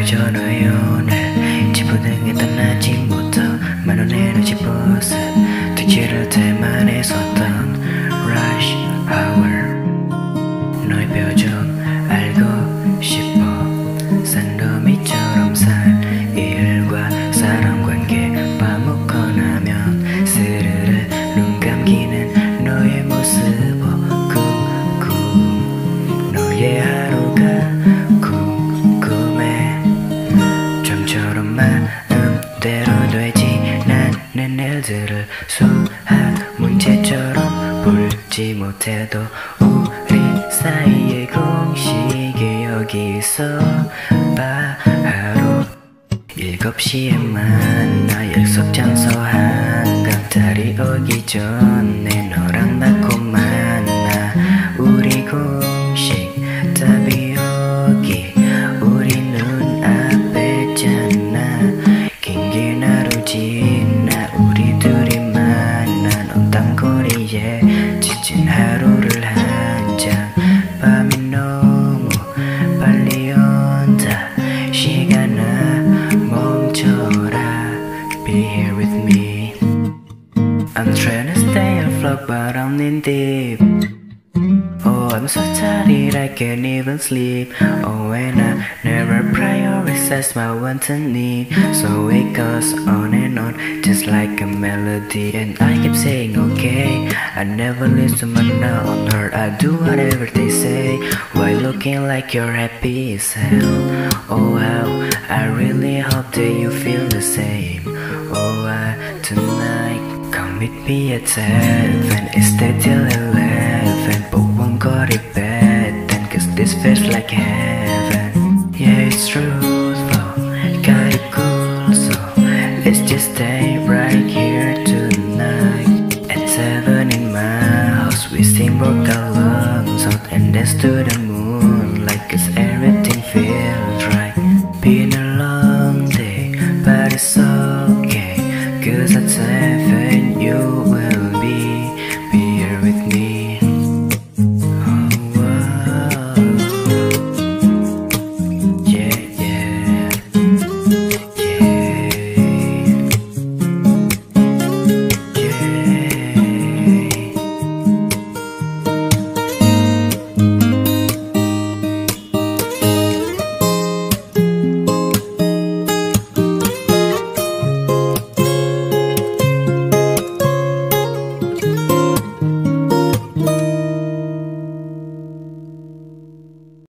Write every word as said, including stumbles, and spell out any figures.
전화요 오늘 지푸등에 떠나지 못해 만원 에너지 버스 택시를 대만에 섰던 rush hour 너의 표정 알고 싶어 산더미처럼 산 일과 사람관계 빠먹고 나면 스르르 눈 감기는 너의 모습 쿵쿵 너의 하루가 궁금해 좀처럼 마음대로 되지 나는 일들을 수학 문제처럼 풀지 못해도 우리 사이의 공식이 여기 있어 바로 일곱 시에 만나 약속 장소 한강 달이 오기 전에 너랑 나 꼭 만나 우리 공식 답이 여기 우리 눈앞에 있잖아 긴 길 하루 지나 우리 둘이 만나 넌 땅거리에 지친 하루를 한장 밤이 너무 빨리 온다 시간아 멈춰라 Be here with me I'm trying to stay afloat but I'm in deep Oh I'm so tired I can't even sleep Oh and I never prioritize my wants and need So it goes on and on just like a melody And I keep saying okay I never listen but now on her I do whatever they say While looking like you're happy as hell Oh how I really hope that you feel the same Oh I tonight come meet me at seven It's stay till eleven But won't go to bed then cause this feels like heaven Yeah it's true